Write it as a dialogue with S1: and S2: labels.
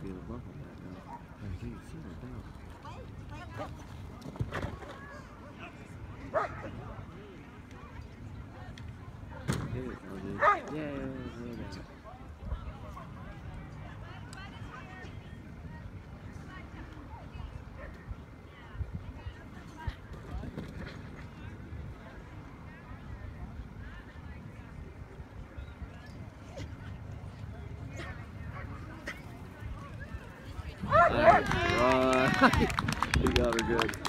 S1: see the bump on that now. I see it down. Get it, LJ. Yeah, yeah. Alright, you got her good.